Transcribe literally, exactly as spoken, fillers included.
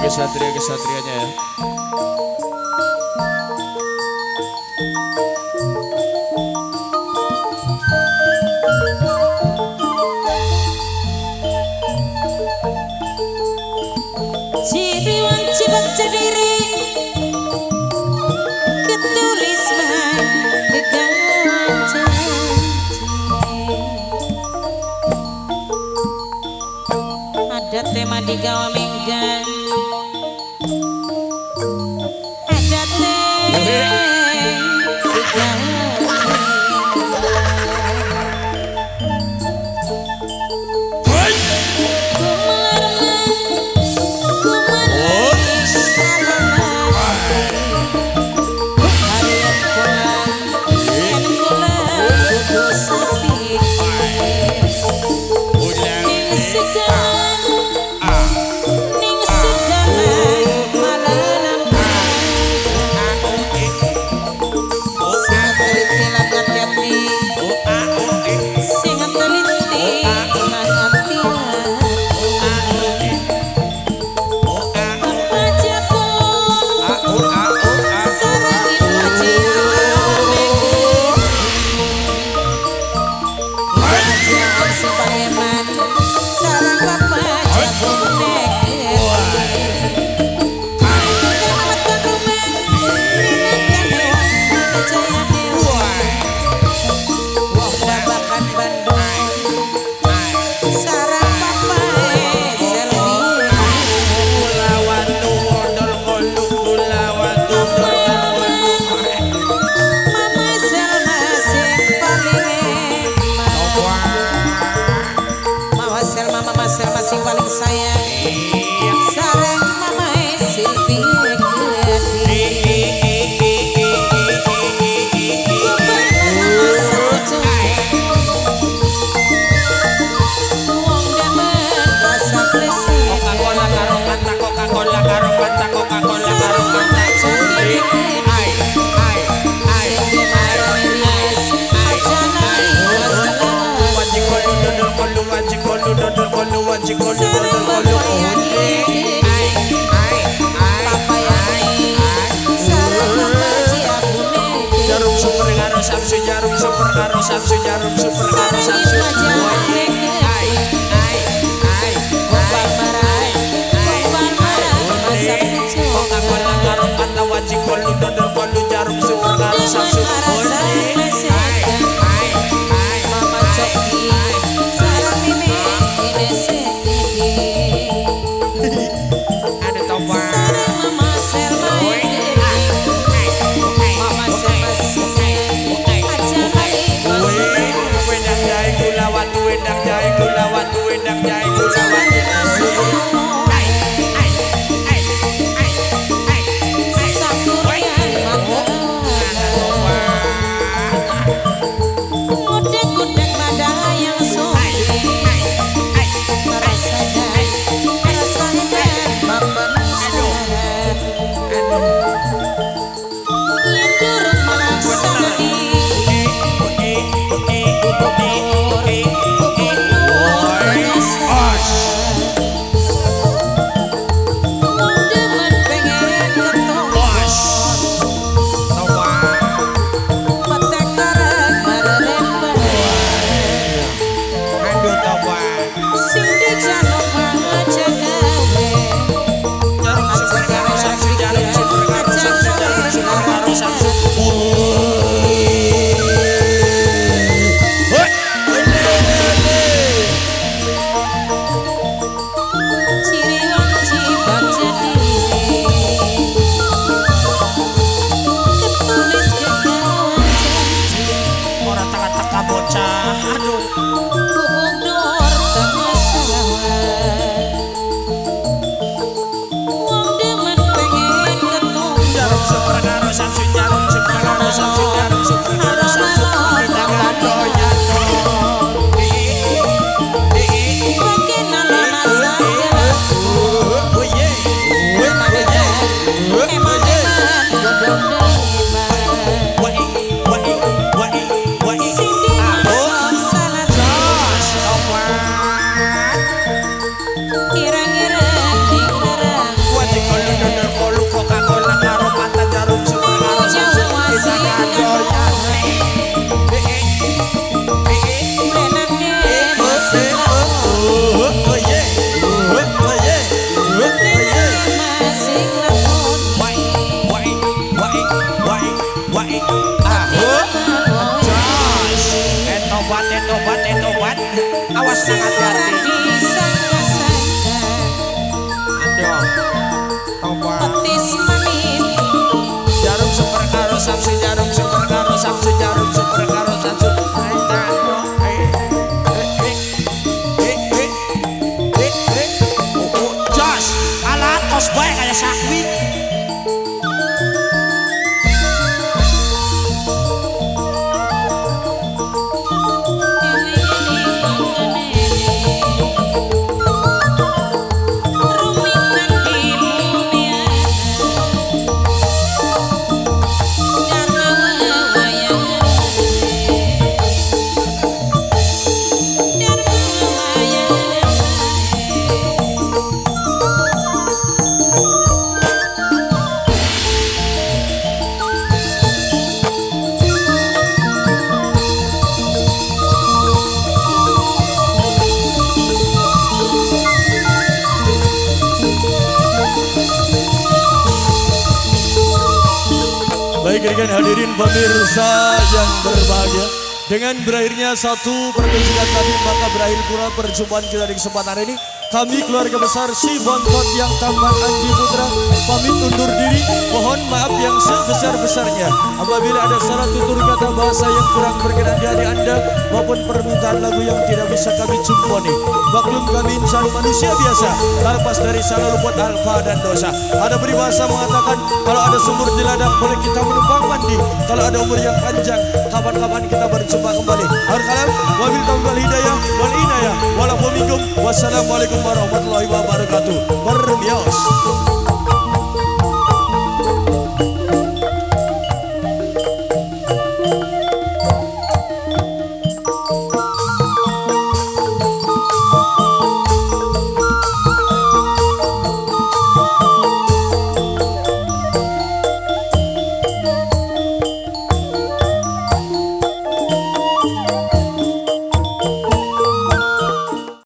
kesatria-kesatrianya ya. Ciriwan cibat cediri ketulis baik kegawan janji ada tema di gawa minggan ada tema di gawa Samsu jarum super karo samsu jarum super karo samsu ai ai ai ai Gopal marah Gopal marah masak lucu Koka kola karo kata wajib kolu dodol kolu jarum super karo samsu ai ai ai Mama Coki sarang mimi ini sekidi ada topa sarang Mama Selma Mama Selma wedang jai gula watu wedang jai gula watu wedang jai gula watu ai ai ai ai ai Sakurian Kudek-kudek badai yang suci Rasanya Rasanya Bapak Nusrat Yendur Malasadi Bubur Bubur Terasa Jos, etobat, etobat, etobat. Awas nang hati-hati. Aduh, tobat. Jarum super karo samsu, jarum super karo samsu, jarum super karo samsu. Hai jano, hai, eh, eh, eh, eh, eh, oh, oh, Jos, alat tos bae kayak sakwi. Baik rekan hadirin pemirsa yang berbahagia, dengan berakhirnya satu perbincangan tadi maka berakhir pula perjumpaan kita di kesempatan ini. Kami keluarga besar Si Bontot yang tampan Andi Putra pamit undur diri. Mohon maaf yang sebesar-besarnya apabila ada salah tutur kata bahasa yang kurang berkenan di hati Anda maupun permintaan lagu yang tidak bisa kami cumponi. Maklum kami insan manusia biasa, lepas dari salah luput alfa dan dosa. Ada peribahasa mengatakan kalau ada sumur di ladang boleh kita menumpang mandi. Kalau ada umur yang panjang kapan-kapan kita berjumpa kembali. Akhir kalam, wabil taufiq hidayah wal inayah. Wassalamualaikum warahmatullahi wabarakatuh. Bermios.